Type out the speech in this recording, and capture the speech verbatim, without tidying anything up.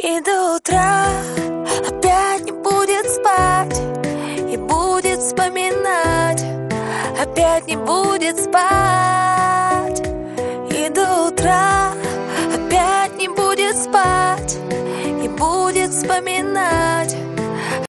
И до утра опять не будет спать, и будет вспоминать, опять не будет спать.